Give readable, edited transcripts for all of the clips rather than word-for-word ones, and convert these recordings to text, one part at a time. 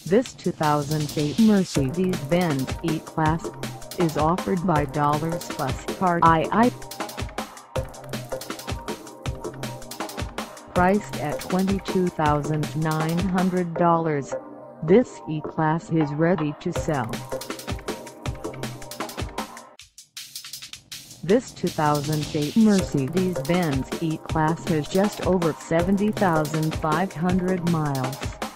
This 2008 Mercedes-Benz E-Class is offered by Plus call.We. Priced at $22,900, this E-Class is ready to sell. This 2008 Mercedes-Benz E-Class has just over 70,500 miles.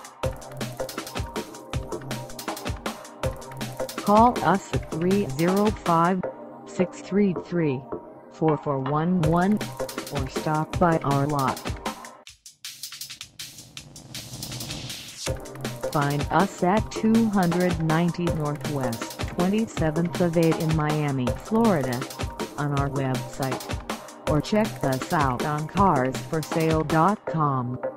Call us at 305-633-4411 or stop by our lot. Find us at 290 Northwest 27th Ave in Miami, Florida, on our website, or check us out on carsforsale.com.